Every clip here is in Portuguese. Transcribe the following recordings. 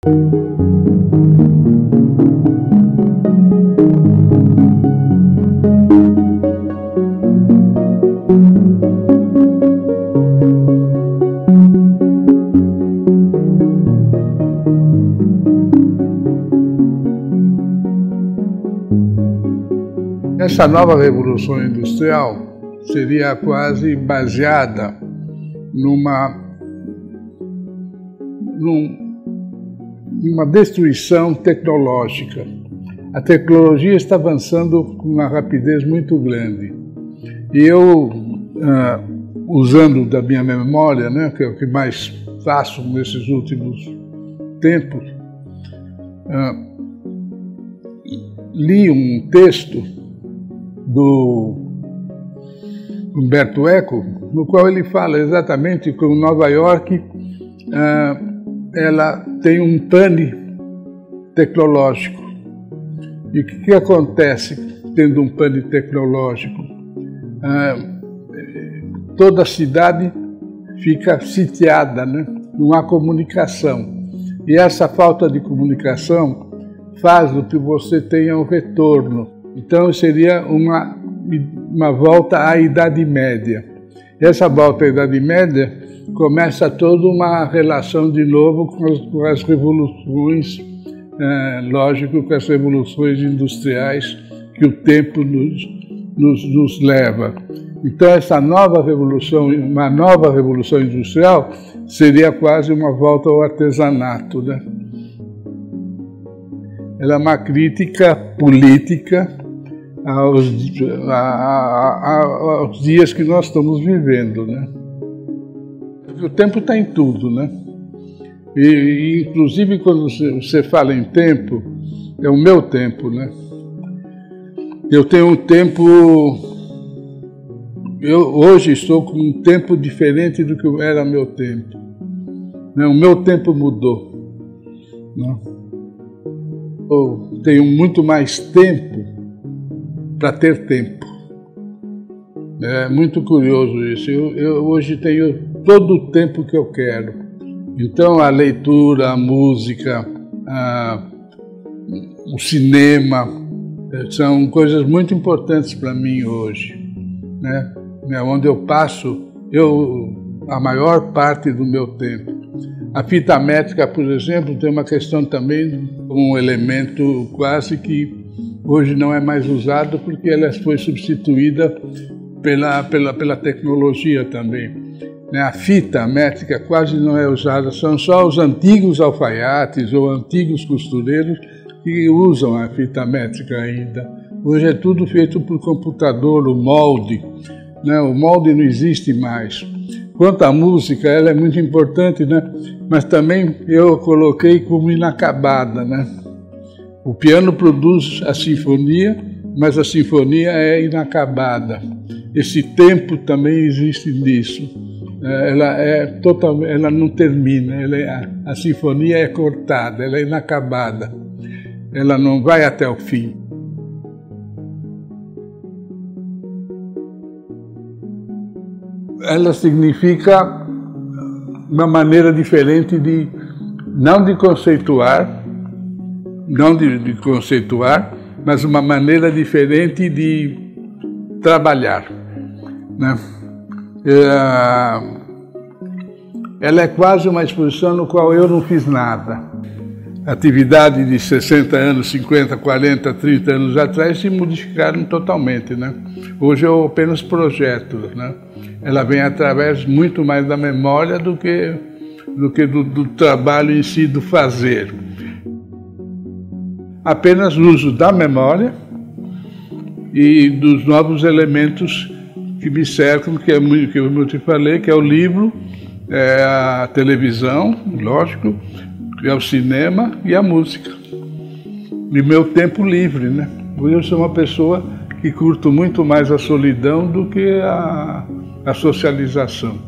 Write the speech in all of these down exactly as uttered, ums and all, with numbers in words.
Essa nova revolução industrial seria quase baseada numa, num, numa destruição tecnológica. A tecnologia está avançando com uma rapidez muito grande. E eu, ah, usando da minha memória, né, que é o que mais faço nesses últimos tempos, ah, li um texto do Umberto Eco, no qual ele fala exatamente como Nova York ah, ela tem um pane tecnológico. E o que, que acontece tendo um pane tecnológico? Ah, toda a cidade fica sitiada, né? Não há comunicação. E essa falta de comunicação faz com que você tenha um retorno. Então seria uma, uma volta à Idade Média. Essa volta à Idade Média começa toda uma relação de novo com as, com as revoluções, é, lógico, com as revoluções industriais que o tempo nos, nos, nos leva. Então essa nova revolução, uma nova revolução industrial, seria quase uma volta ao artesanato, né? Ela é uma crítica política aos, a, a, a, aos dias que nós estamos vivendo, né? Porque o tempo está em tudo, né? E, e inclusive quando você fala em tempo, é o meu tempo, né? Eu tenho um tempo, eu hoje estou com um tempo diferente do que era meu tempo, né? O meu tempo mudou, né? Eu tenho muito mais tempo para ter tempo. É muito curioso isso. Eu, eu hoje tenho todo o tempo que eu quero. Então a leitura, a música, a, o cinema são coisas muito importantes para mim hoje, né? Onde eu passo eu, a maior parte do meu tempo. A fita métrica, por exemplo, tem uma questão também, um elemento quase que hoje não é mais usado porque ela foi substituída pela, pela, pela tecnologia também. A fita métrica quase não é usada, são só os antigos alfaiates ou antigos costureiros que usam a fita métrica ainda. Hoje é tudo feito por computador, o molde, né? O molde não existe mais. Quanto à música, ela é muito importante, né? Mas também eu coloquei como inacabada, né? O piano produz a sinfonia, mas a sinfonia é inacabada. Esse tempo também existe nisso. Ela é totalmente, ela não termina. Ela é, a sinfonia é cortada, ela é inacabada. Ela não vai até o fim. Ela significa uma maneira diferente de, não de conceituar, não de, de conceituar, mas uma maneira diferente de trabalhar, né? Ela é quase uma exposição no qual eu não fiz nada. Atividade de sessenta anos, cinquenta, quarenta, trinta anos atrás se modificaram totalmente, né? Hoje eu apenas projeto, né? Ela vem através muito mais da memória do que do, que do, do trabalho em si, do fazer. Apenas uso da memória e dos novos elementos que me cercam, que é muito, que eu te falei, que é o livro, é a televisão, lógico, é o cinema e a música. E meu tempo livre, né? Eu sou uma pessoa que curto muito mais a solidão do que a, a socialização.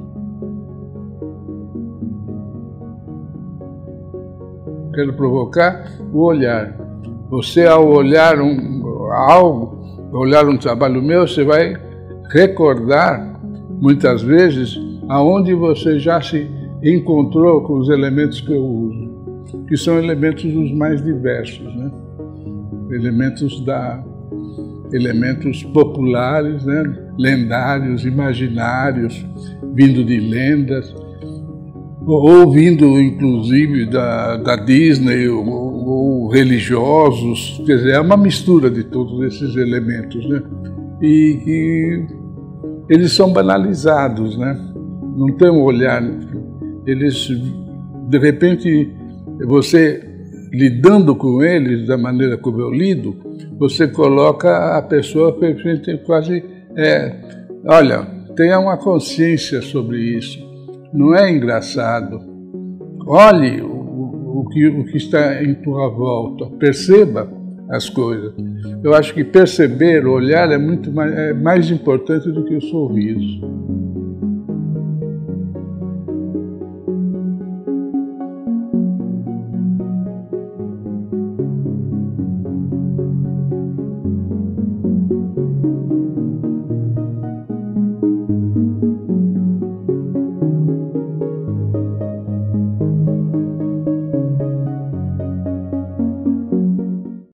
Quero provocar o olhar. Você, ao olhar um, algo, olhar um trabalho meu, você vai recordar, muitas vezes, aonde você já se encontrou com os elementos que eu uso. que são elementos os mais diversos, né? Elementos da elementos populares, né? Lendários, imaginários, vindo de lendas, ou vindo inclusive da, da Disney, ou, ou religiosos, quer dizer, é uma mistura de todos esses elementos, né? E, e eles são banalizados, né? Não tem um olhar, eles, de repente, você lidando com eles da maneira como eu lido, você coloca a pessoa quase, é, olha, tenha uma consciência sobre isso, não é engraçado, olhe o, o, que, o que está em tua volta, perceba as coisas. Eu acho que perceber, olhar é muito mais, é mais importante do que o sorriso.